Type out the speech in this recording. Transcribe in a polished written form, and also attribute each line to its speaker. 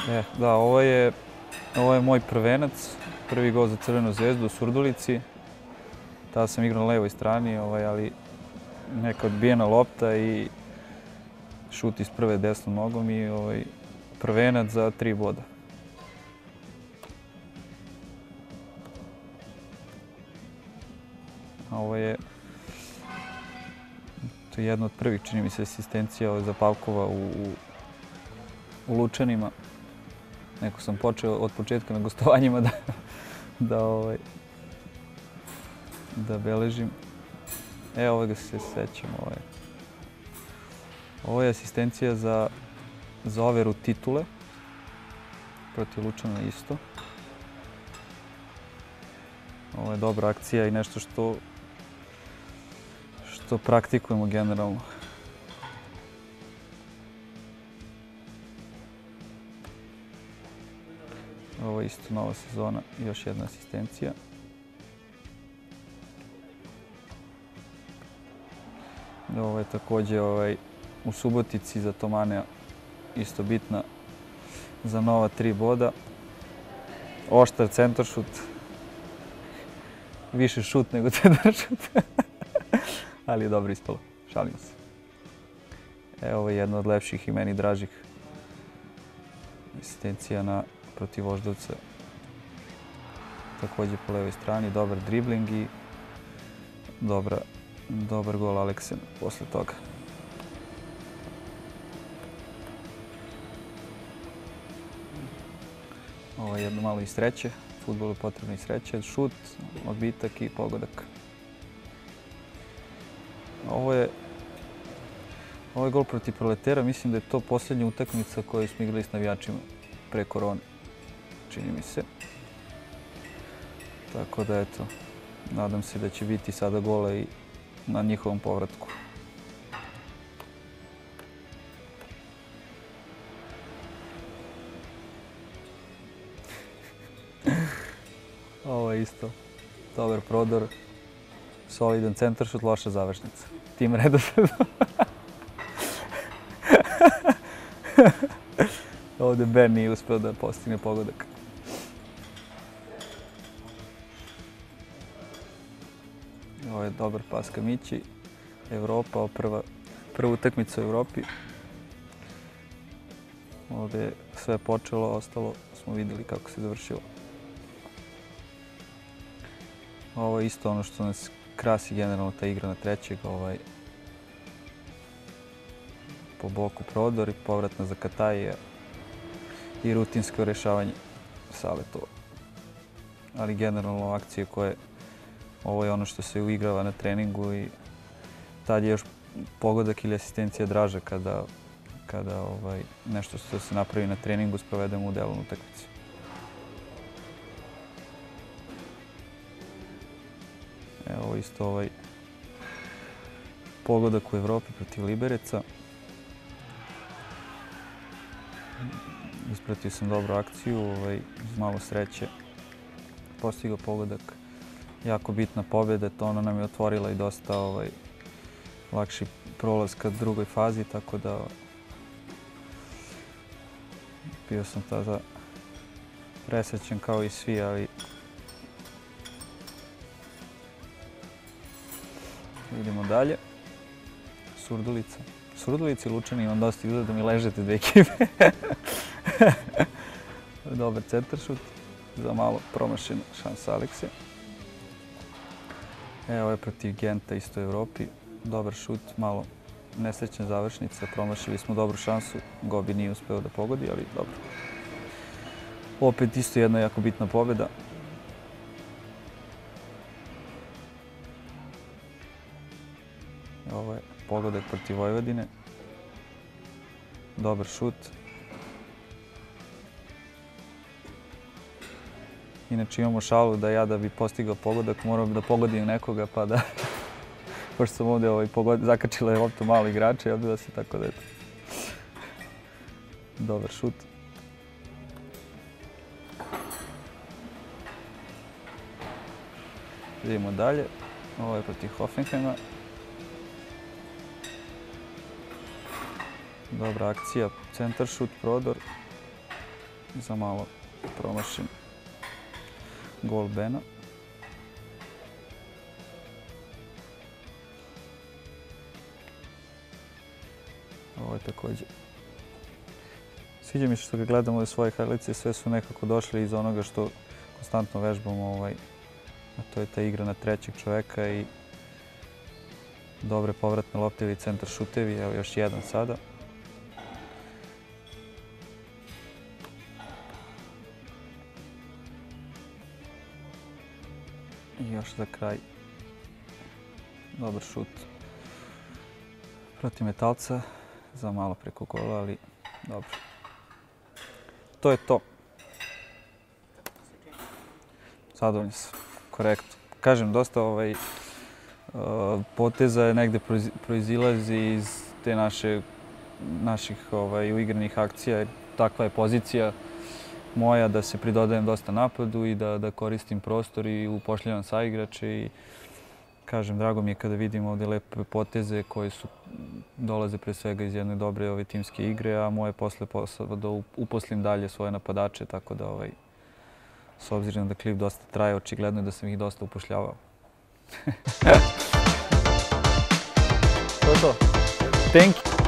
Speaker 1: Da, ovo je moj prvenac, prvi gol za Crvenu zvezdu u Surdulici. Tada sam igrao na levoj strani, ali neka odbijena lopta i šut iz prve desnom nogom i prvenac za 3 boda. Ovo je jedna od prvih, čini mi se, asistencija za Pavkova u Lučanima. Neko sam počeo od početka na gostovanjima da beležim. Ovoga se sećam. Ovo je asistencija za overu titule protiv Lučana isto. Ovo je dobra akcija i nešto što praktikujemo generalno. Ovo je isto nova sezona, još jedna asistencija. Ovo je također u Subotici za Tomanea isto bitna za nova 3 boda. Oštar centaršut. Više šut nego centaršut. Ali je dobro ispalo, šalim se. Ovo je jedna od lepših i meni dražih asistencija protiv Voždovca. Također po levoj strani, dobar dribling i dobar gol Aleksen posle toga. Ovo je jedno malo i sreće, fudbalu potrebno i sreće, šut, odbitak i pogodak. Ovo je gol protiv Proletera, mislim da je to posljednja utakmica koju smo igrali s navijačima pre korone, čini mi se. Tako da eto, nadam se da će biti sada gola i na njihovom povratku. Ovo je isto dobar prodor, solidan centaršut, loša završnica. Tim redosledom. Ovdje Ben nije uspeo da postigne pogodak. Ovo je dobar pas ka Mići. Evropa, prva utakmica u Evropi. Ovdje je sve počelo, ostalo smo vidjeli kako se završilo. Ovo je isto ono što nas krasi generalno ta igra na trećeg. Po boku prodor i povratna za Katajija i rutinsko rešavanje Saletova. Ali generalno akcije koje, ovo je ono što se uigrava na treningu i tad je još pogodak ili asistencija draža kada nešto što se napravi na treningu sprovedemo u delu utakmice. Evo isto pogodak u Evropi protiv Libereca. Ispratio sam dobru akciju, uz malo sreće postigao pogodak. Jako bitna pobjeda, to ona nam je otvorila i dosta lakši prolaz ka drugoj fazi, tako da bio sam tada presrećen kao i svi, ali idemo dalje. Surdulica. Surdulica i Lučani imam dosta izgleda da mi ležete dve ekipe. Dobar centaršut za malo promašena šansa Alekse. Ovo je protiv Genta isto u Evropi. Dobar šut, malo nesrećna završnica. Promašili smo dobru šansu. Gobi nije uspeo da pogodi, ali dobro. Opet isto jedna jako bitna pobjeda. Ovo je pogodak protiv Vojvodine. Dobar šut. Inače imamo šalu da ja da bi postigao pogodak moram da pogodim nekoga pa da... Pošto sam ovdje zakačila je loptu malo igrača i odbila se tako da eto. Dobar šut. Idemo dalje. Ovo je protiv Hoffenheima. Dobra akcija, centar šut, prodor. za malo promašen gol Bena. Ovo je također. Sviđa mi se što ga gledamo ove svoje highlights, sve su nekako došli iz onoga što konstantno vežbamo, a to je ta igra na trećeg čoveka i dobre povratne lopte ili centar šutevi. Evo još jedan sada. I još za kraj dobar šut protiv Metalca, za malo preko gola, ali dobro. To je to. Zadovoljni sam, korektno. Kažem, dosta poteza je negde proizilazi iz te naših uigranih akcija. Takva je pozicija moja da se pridodajem dosta napadu i da koristim prostor i upošljavam saigrače. I kažem, drago mi je kada vidim ovdje lepe poteze koje dolaze pre svega iz jedne dobre timske igre, a moje posle posao da uposlim dalje svoje napadače, tako da s obzirom da klip dosta traje, očigledno je da sam ih dosta upošljavao. To je to. Thank you.